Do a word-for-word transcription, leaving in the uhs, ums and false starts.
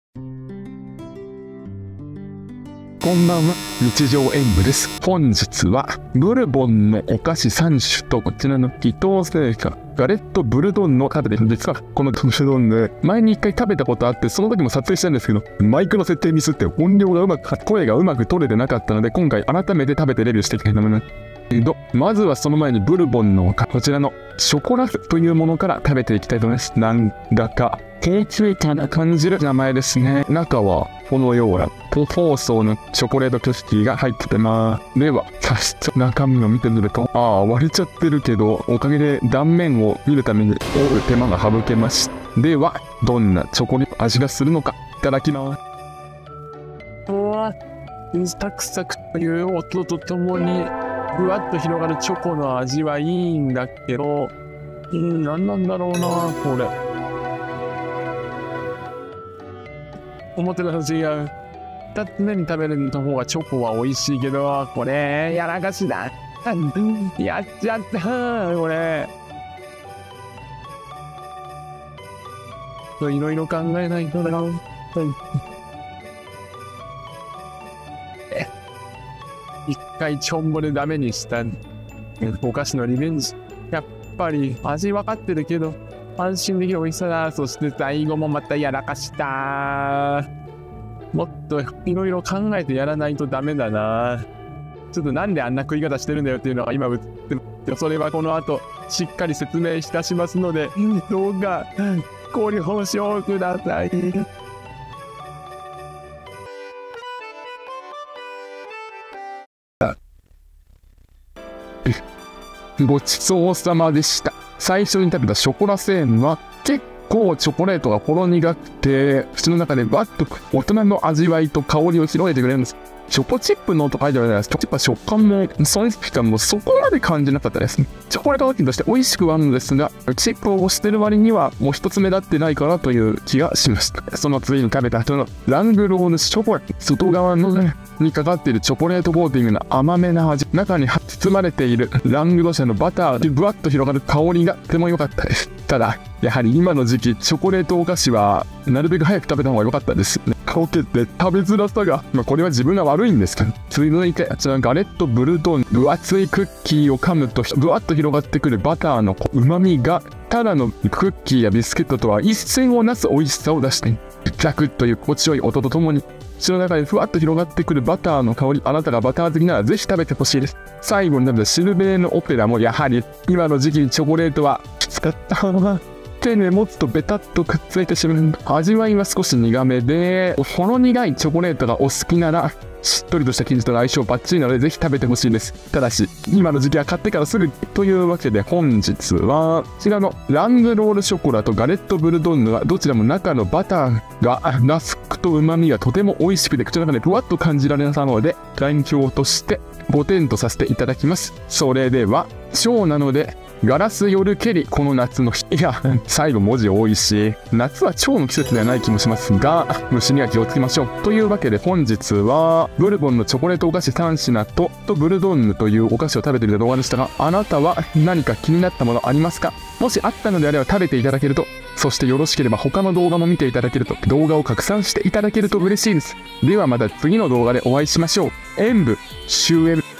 こんばんは、日常演舞です。本日はブルボンのお菓子さん種とこちらの伊藤製菓ガレットブルドンの食べてるんですが、このブルドンね、前に一回食べたことあって、その時も撮影したんですけど、マイクの設定ミスって音量がうまく、声がうまく取れてなかったので、今回改めて食べてレビューしていきたいと思います。けど、まずはその前にブルボンのこちらのショコラフというものから食べていきたいと思います。なんだか低級感な感じる名前ですね。中はこのような個包装のチョコレートクッキーが入ってます。では、早速中身を見てみると、ああ、割れちゃってるけど、おかげで断面を見るために折る手間が省けました。では、どんなチョコレート味がするのか、いただきます。うわ、サクサクという音とともに、ふわっと広がるチョコの味はいいんだけど、うん、何なんだろうな、これ。思ってたのと違う。二つ目に食べるの方がチョコは美味しいけど、これ、やらかしだ。やっちゃった、これ。いろいろ考えないとな。一回ちょんぼでダメにしたお菓子のリベンジ。やっぱり味分かってるけど安心できる美味しさだ。そして最後もまたやらかした。もっといろいろ考えてやらないとダメだな。ちょっとなんであんな食い方してるんだよっていうのが今映ってる。それはこの後しっかり説明いたしますので、動画ご了承ください。ごちそうさまでした。最初に食べたショコラセーンは結構チョコレートがほろ苦くて、口の中でバッと大人の味わいと香りを広げてくれるんです。チョコチップの音書いてあるじゃないですか。チョコチップは食感も損失感もそこまで感じなかったですね。チョコレート商品として美味しくはあるのですが、チップを押してる割にはもう一つ目立ってないかなという気がしました。その次に食べた後のラングロールショコラ、外側のね、にかかっているチョコレートコーティングの甘めな味、中に包まれているラングド社のバターでぶわっと広がる香りがとても良かったです。ただ、やはり今の時期、チョコレートお菓子はなるべく早く食べた方が良かったですね。かけて食べづらさが、まあこれは自分が悪いんですけど、続いて、あちらガレットブルドン、分厚いクッキーを噛むと、ぶわっと広がってくるバターの旨味が、ただのクッキーやビスケットとは一線をなす美味しさを出して、ザクッという心地よい音とともに、口の中でふわっと広がってくるバターの香り、あなたがバター好きならぜひ食べてほしいです。最後に食べたシルベーのオペラもやはり、今の時期にチョコレートはきつかったな。手で持つとベタッとくっついてしまう。味わいは少し苦めで、ほろ苦いチョコレートがお好きなら、しっとりとした生地との相性バッチリなのでぜひ食べてほしいです。ただし、今の時期は買ってからすぐというわけで本日は、こちらのラングロールショコラとガレットブルドンヌはどちらも中のバターがラスクと旨味がとても美味しくて口の中でふわっと感じられたので、代表としてごてんとさせていただきます。それでは、小なので、ガラス夜蹴り、この夏の日。いや、最後文字多いし、夏は蝶の季節ではない気もしますが、虫には気をつけましょう。というわけで本日は、ブルボンのチョコレートお菓子さん品と、とブルドンヌというお菓子を食べている動画でしたが、あなたは何か気になったものありますか？もしあったのであれば食べていただけると、そしてよろしければ他の動画も見ていただけると、動画を拡散していただけると嬉しいです。ではまた次の動画でお会いしましょう。演舞終演。